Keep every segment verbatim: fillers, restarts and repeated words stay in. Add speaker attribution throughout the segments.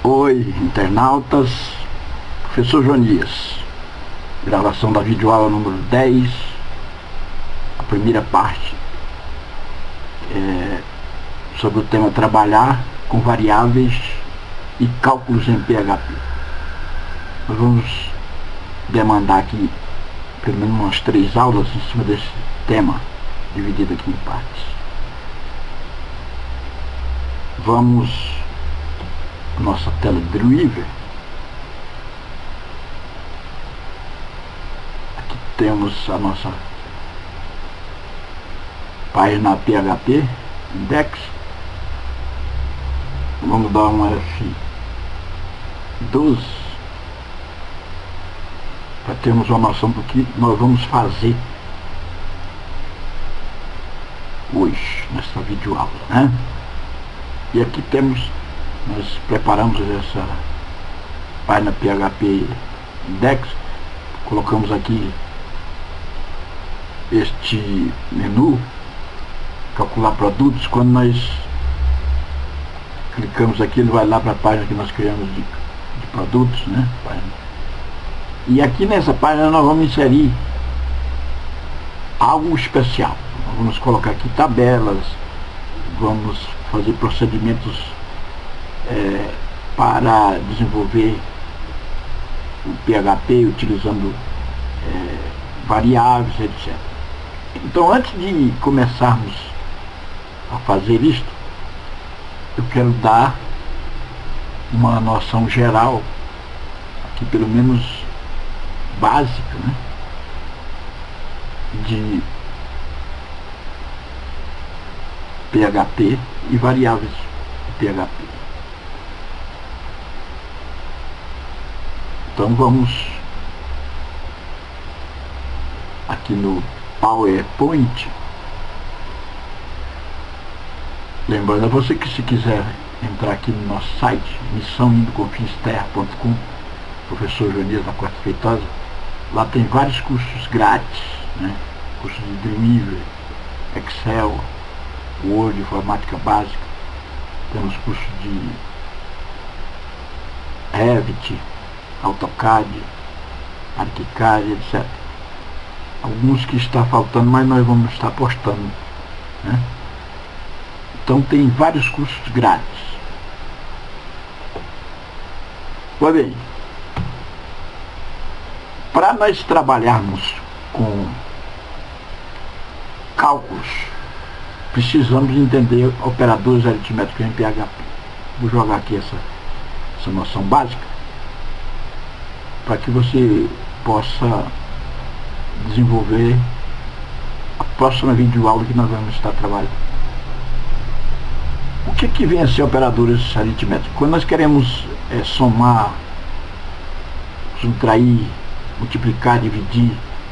Speaker 1: Oi, internautas, professor Jonias, gravação da videoaula número dez, a primeira parte, é, sobre o tema trabalhar com variáveis e cálculos em P H P. Nós vamos demandar aqui pelo menos umas três aulas em cima desse tema, dividido aqui em partes. Vamos nossa tela Dreamweaver. Aqui temos a nossa página P H P Index. Vamos dar um F doze para termos uma noção do que nós vamos fazer hoje nessa videoaula, né? E aqui temos, nós preparamos essa página P H P Index, colocamos aqui este menu, calcular produtos. Quando nós clicamos aqui, ele vai lá para a página que nós criamos de, de produtos, né? E aqui nessa página nós vamos inserir algo especial. Nós vamos colocar aqui tabelas, vamos fazer procedimentos é, para desenvolver o P H P utilizando é, variáveis, etcétera. Então, antes de começarmos a fazer isto, eu quero dar uma noção geral, aqui pelo menos básica, né, de P H P e variáveis de P H P. Então vamos aqui no PowerPoint. Lembrando a você que, se quiser entrar aqui no nosso site, missão indo confins terra ponto com, professor Jonias da Costa Feitosa, lá tem vários cursos grátis, né? Cursos de Dreamweaver, Excel, Word, informática básica. Temos cursos de Revit, AutoCAD, ArchiCAD, etcétera. Alguns que está faltando, mas nós vamos estar postando, né? Então tem vários cursos grátis. Pois bem, para nós trabalharmos com cálculos, precisamos entender operadores aritméticos em P H P. Vou jogar aqui essa, essa noção básica para que você possa desenvolver a próxima videoaula que nós vamos estar trabalhando. O que que vem a ser operadores aritméticos? Quando nós queremos é, somar, subtrair, multiplicar, dividir,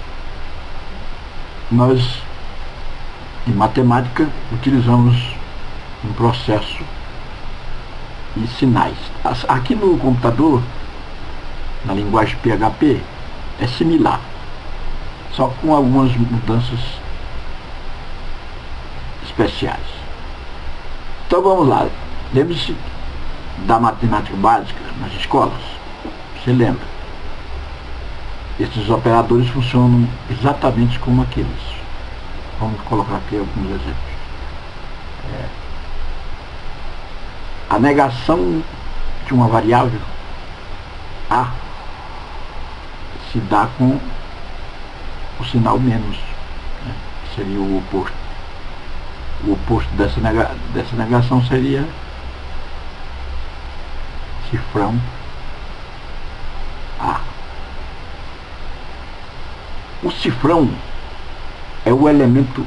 Speaker 1: nós em matemática utilizamos um processo e sinais. Aqui no computador, na linguagem P H P, é similar, só com algumas mudanças especiais. Então vamos lá. Lembre-se da matemática básica nas escolas. Você lembra? Esses operadores funcionam exatamente como aqueles. Vamos colocar aqui alguns exemplos. É, a negação de uma variável A se dá com o sinal menos, né? Seria o oposto. O oposto dessa, nega, dessa negação seria cifrão A. O cifrão é o elemento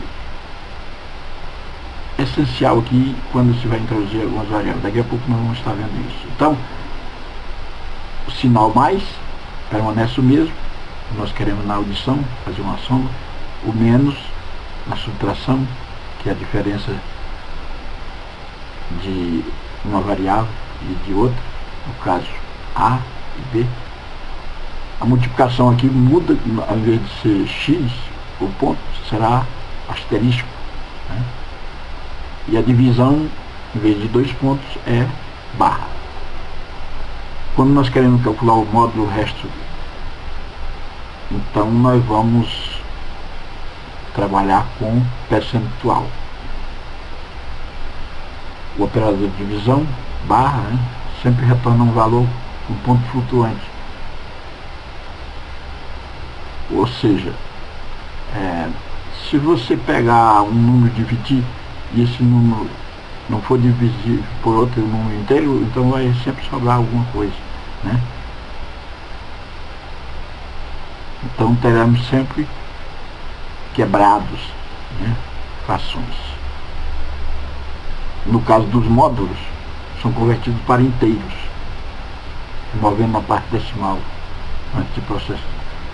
Speaker 1: essencial aqui quando se vai introduzir algumas variáveis. Daqui a pouco nós vamos estar vendo isso. Então, o sinal mais permanece o mesmo. Nós queremos na adição fazer uma soma. O menos na subtração, que é a diferença de uma variável e de outra, no caso A e B. A multiplicação aqui muda, ao invés de ser X, o ponto será asterisco, né? E a divisão, em vez de dois pontos, é barra. quando nós queremos calcular o módulo resto, então nós vamos trabalhar com percentual. O operador de divisão, barra, né, sempre retorna um valor, um ponto flutuante. Ou seja, é, se você pegar um número e dividir, e esse número não for divisível por outro número inteiro, então vai sempre sobrar alguma coisa, né? Então teremos sempre quebrados, né, frações. No caso dos módulos, são convertidos para inteiros, removendo a parte decimal antes de processar.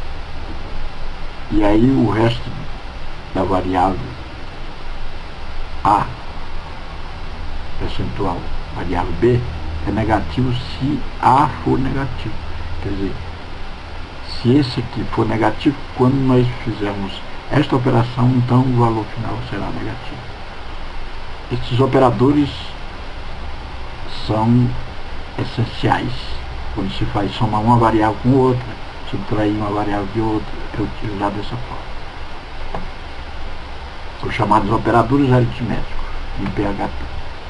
Speaker 1: E aí o resto da variável A, percentual, variável B, é negativo se A for negativo. Quer dizer, se esse aqui for negativo, quando nós fizermos esta operação, então o valor final será negativo. Esses operadores são essenciais. Quando se faz somar uma variável com outra, subtrair uma variável de outra, é utilizado dessa forma. Os chamados operadores aritméticos, em P H P.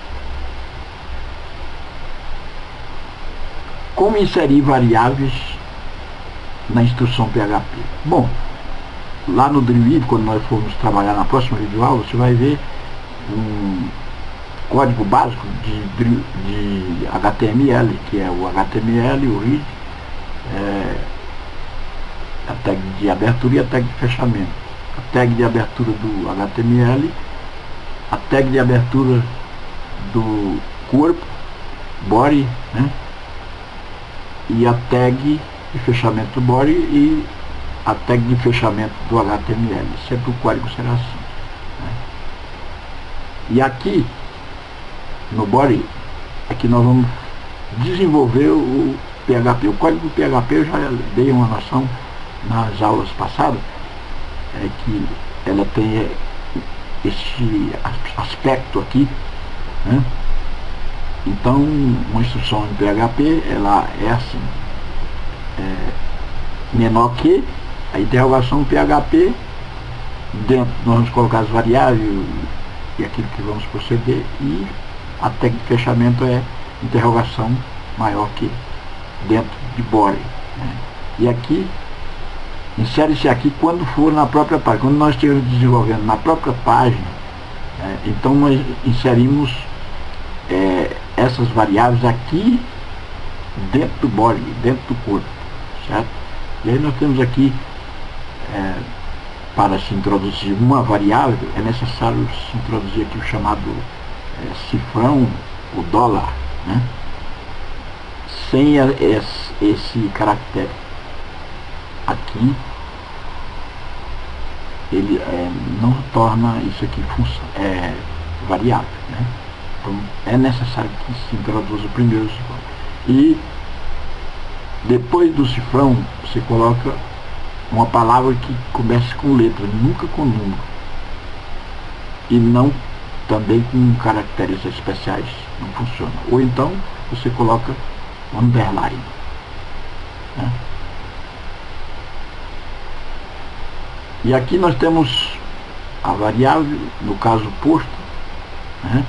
Speaker 1: Como inserir variáveis na instrução P H P? Bom, lá no Dreamweaver, quando nós formos trabalhar na próxima videoaula, você vai ver um código básico de, de H T M L, que é o H T M L, o read, é, a tag de abertura e a tag de fechamento. A tag de abertura do H T M L, a tag de abertura do corpo, body, né? E a tag de fechamento do body e a tag de fechamento do H T M L. Sempre o código será assim, né? E aqui no body é que nós vamos desenvolver o P H P. O código do P H P eu já dei uma noção nas aulas passadas, é que ela tem esse aspecto aqui, né? Então uma instrução em P H P ela é assim, é, menor que a interrogação P H P, dentro nós vamos colocar as variáveis e aquilo que vamos proceder, e a tag de fechamento é interrogação maior que, dentro de body, né? E aqui insere-se aqui quando for na própria página. Quando nós estivermos desenvolvendo na própria página, é, então nós inserimos é, essas variáveis aqui dentro do body, dentro do corpo, certo? E aí nós temos aqui, é, para se introduzir uma variável, é necessário se introduzir aqui o chamado é, cifrão, o dólar, né? Sem a, esse, esse caractere aqui, ele é, não torna isso aqui função, é, variável, né? Então é necessário que se introduza o primeiro cifrão. E depois do cifrão você coloca uma palavra que comece com letra, nunca com número, e não também com caracteres especiais, não funciona. Ou então você coloca underline, né? E aqui nós temos a variável, no caso posto, né?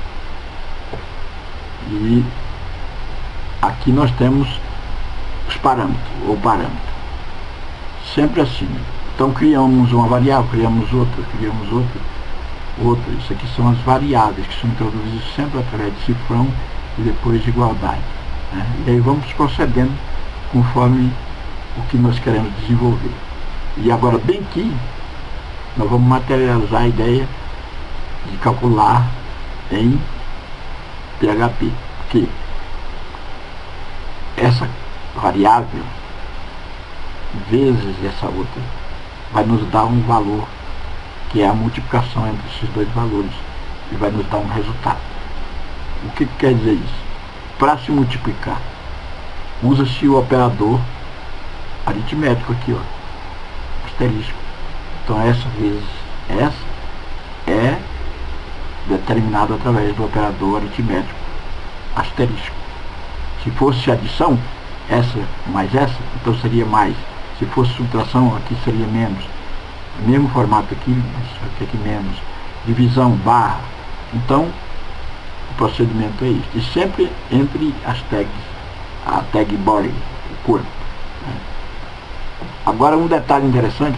Speaker 1: E aqui nós temos os parâmetros, ou parâmetro. Sempre assim. Então criamos uma variável, criamos outra, criamos outra, outra. Isso aqui são as variáveis que são introduzidas sempre através de cifrão e depois de igualdade, né? E aí vamos procedendo conforme o que nós queremos desenvolver. E agora bem aqui nós vamos materializar a ideia de calcular em P H P, porque essa variável vezes essa outra vai nos dar um valor que é a multiplicação entre esses dois valores e vai nos dar um resultado. O que quer dizer isso? Para se multiplicar, usa-se o operador aritmético aqui, ó, asterisco. Então essa vezes essa é determinado através do operador aritmético asterisco. Se fosse adição, essa mais essa, então seria mais. Se fosse subtração, aqui seria menos. O mesmo formato aqui, mas aqui, aqui menos. Divisão, barra. Então, o procedimento é isso. E sempre entre as tags, a tag body, o corpo. Né? Agora, um detalhe interessante,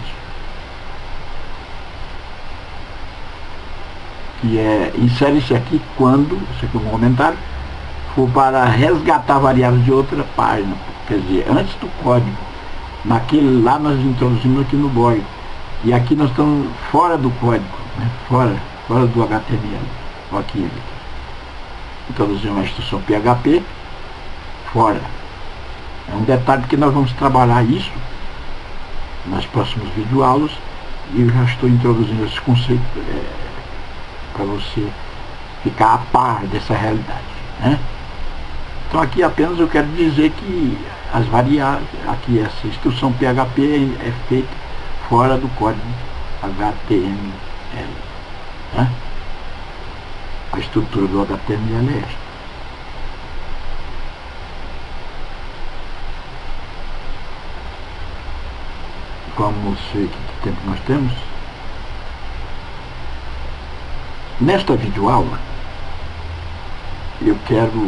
Speaker 1: que é, insere-se aqui quando, isso aqui é um comentário, for para resgatar variáveis de outra página. Quer dizer, antes do código, naquele lá nós introduzimos aqui no body. E aqui nós estamos fora do código, né? fora, fora do H T M L. Olha aqui, introduzimos a instrução P H P, fora. É um detalhe que nós vamos trabalhar isso nas próximas videoaulas, e eu já estou introduzindo esse conceito é, para você ficar a par dessa realidade. Né? Então aqui apenas eu quero dizer que as variáveis, aqui essa instrução P H P é, é feita fora do código H T M L. Né? A estrutura do H T M L é esta. Vamos ver que tempo nós temos. Nesta videoaula eu quero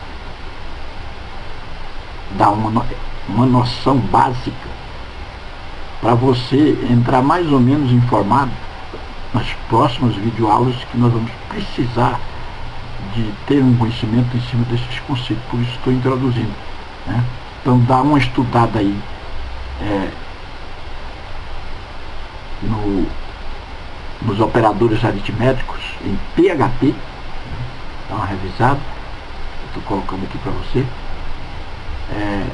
Speaker 1: dar uma, no, uma noção básica para você entrar mais ou menos informado nas próximas videoaulas, que nós vamos precisar de ter um conhecimento em cima desses conceitos, por isso estou introduzindo. Né? Então dá uma estudada aí é, no, nos operadores aritméticos em P H P, né? Dá uma revisada, estou colocando aqui para você. É,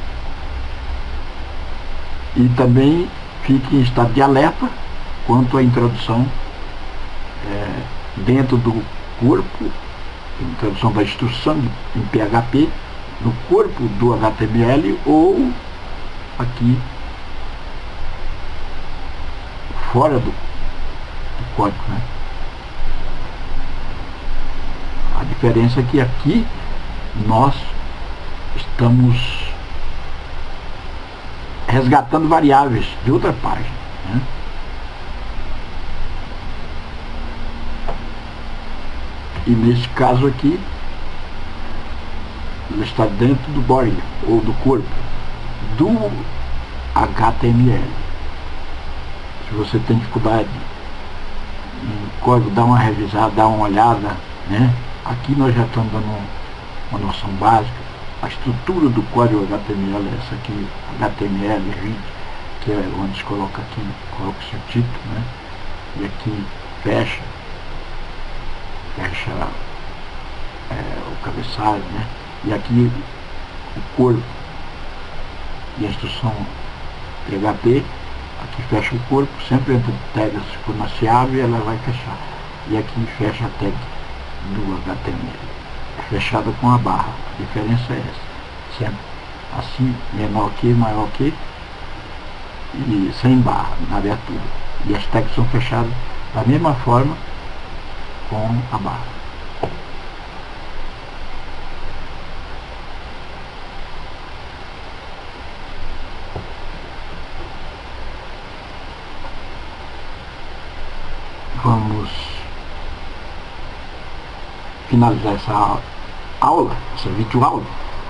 Speaker 1: e também fique em estado de alerta quanto à introdução é, dentro do corpo, introdução da instrução em P H P, no corpo do H T M L ou aqui fora do, do código. Né? A diferença é que aqui nós estamos resgatando variáveis de outra página. Né? E nesse caso aqui, ele está dentro do body, ou do corpo, do H T M L. Se você tem dificuldade em código, dá uma revisada, dá uma olhada. Né? Aqui nós já estamos dando uma noção básica. A estrutura do código H T M L é essa aqui, H T M L, vídeo, que é onde se coloca aqui, coloca o seu título, né? E aqui fecha, fecha é, o cabeçalho, né? E aqui o corpo e a instrução P H P, aqui fecha o corpo, sempre entre tags, quando se abre ela vai fechar. E aqui fecha a tag do H T M L. Fechada com a barra. A diferença é essa. Sempre assim, menor que, maior que, e sem barra na abertura. E as tags são fechadas da mesma forma com a barra. Vamos finalizar essa aula, essa videoaula,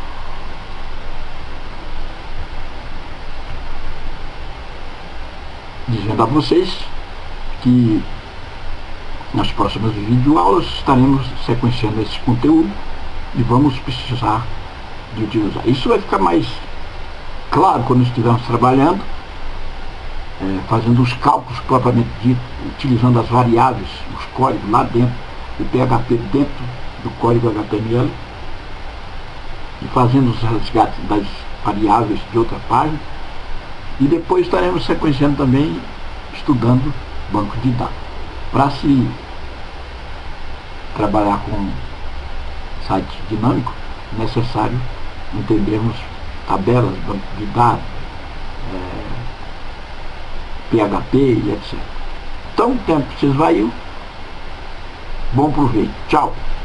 Speaker 1: dizendo a vocês que nas próximas videoaulas estaremos sequenciando esse conteúdo e vamos precisar de utilizar. Isso vai ficar mais claro quando estivermos trabalhando, é, fazendo os cálculos propriamente dito, utilizando as variáveis, os códigos lá dentro do P H P, dentro do código H T M L, e fazendo os resgates das variáveis de outra página. E depois estaremos sequenciando também, estudando bancos de dados. Para se trabalhar com site dinâmico, é necessário entendermos tabelas, bancos de dados, é, P H P e etcétera. Então o tempo se esvaiu. Bom proveito. Tchau.